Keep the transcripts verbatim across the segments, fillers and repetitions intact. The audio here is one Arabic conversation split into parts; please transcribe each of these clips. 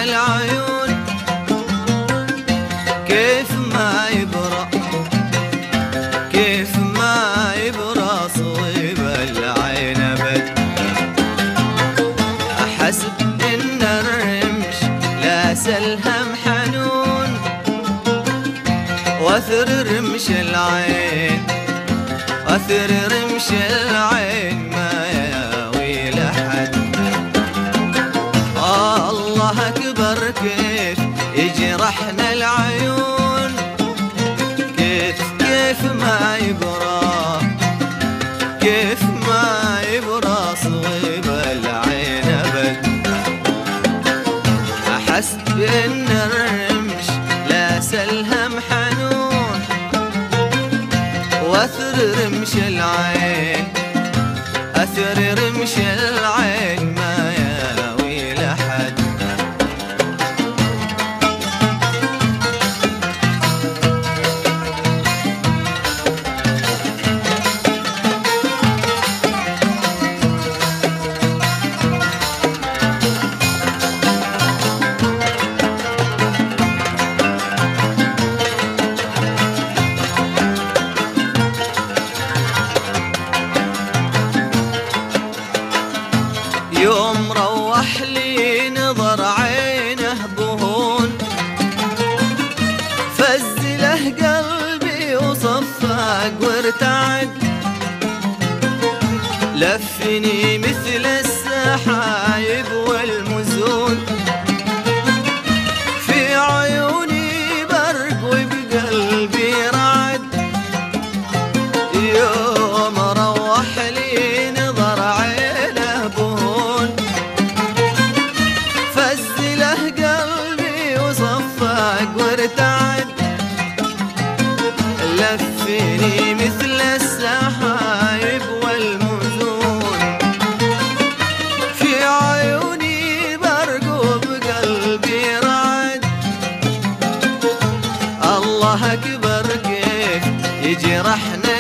العيون كيف ما يبرى كيف ما يبرى صويب العين أبد. أحسب إن الرمش لا سلهم حنون وأثر رمش العين أثر رمش العين ما ياوي لحد. آه الله أكبر كيف يجرحنا العيون كيف كيف ما يبرى كيف ما يبرى صويب العين أبد. أحسب إن الرمش لا سلهم حنون وأثر رمش العين أثر رمش العين ما ياوي لحد. يوم روح لي نظر عينه بهون فزله قلبي وصفق وارتعد. لفني مثل السحايب والمزون في عيوني برق وبقلبي رعد. يوم روح لي نظر عينه بهون فزله قلبي وصفق وارتعد. لفني مثل السحايب والمزون في عيوني برق وبقلبي رعد. الله أكبر كيف يجرحنا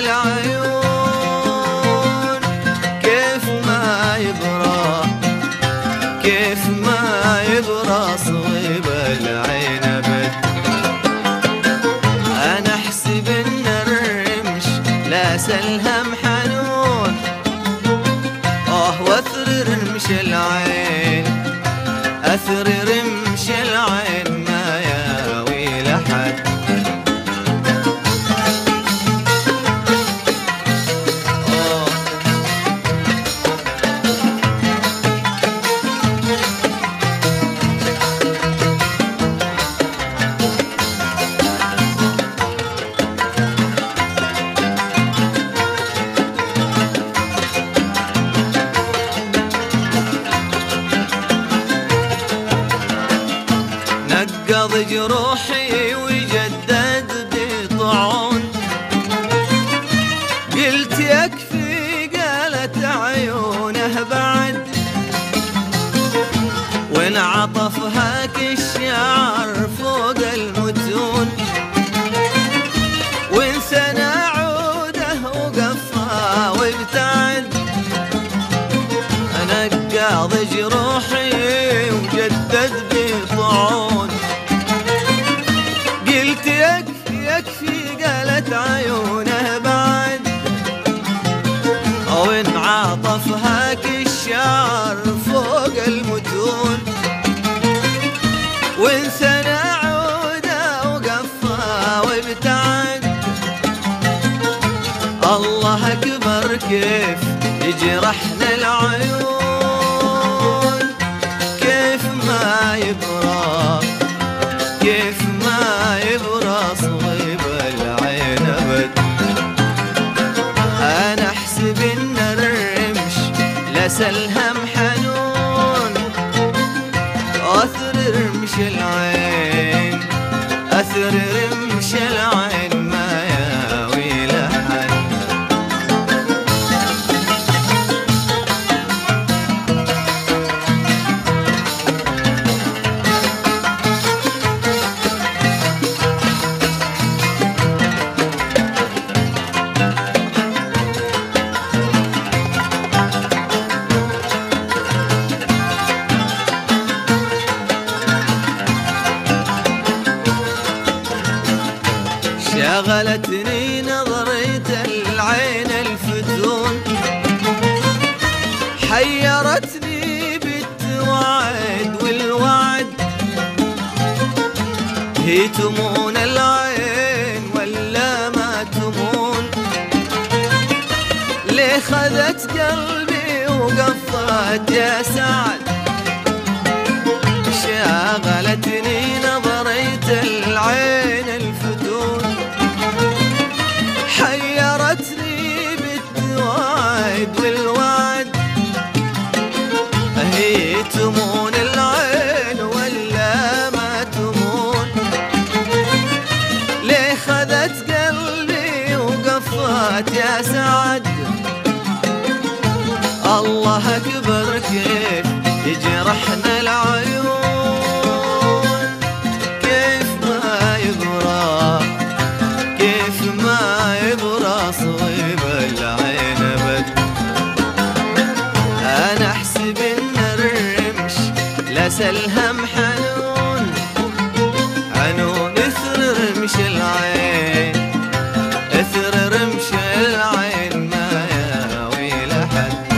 العيون كيف ما يبرى كيف ما يبرى صويب العين أبد. أنا أحسب إن الرمش لا سلهم حنون آه وأثر رمش العين أثر رمش العين ما ياوي لحد. نقض جروحي وجدد بطعون قلت يكفي قالت عيونه بعد. وانعطفها كالشعر فوق المتون وانثنى عوده وقفها وابتعد. نقض جروحي وجدد بطعون قلت يكفي يكفي قالت عيونه بعد. وانعطفها كالشعر فوق المتون وانثنى عوده وقفها وابتعد. الله أكبر كيف يجرحنا العيون كيف ما يبرى كيف ما يبرى صويب العين أبد. أنا أحسب إن الرمش لسلهم حنون أثر رمش العين أثر رمش العين ما ياوي لحد. شاغلتني نظرة العين الفتون، حيرتني بالتوعد والوعد، هي تمون العين ولا ما تمون، ليه خذت قلبي وقفت يا سعد، شاغلتني نظرة العين الفتون، حيرتني بالتوعد والوعد، هي تمون العين ولا ما تمون، ليه خذت قلبي وقفت يا سعد. الله أكبر كيف يجرحنا العيون، كيف ما يبرى كيف ما يبرى صويب العين أبد. أنا أحسب إن الرمش لسلهم حنون، عنون إثر رمش العين، إثر رمش العين ما ياوي لحد.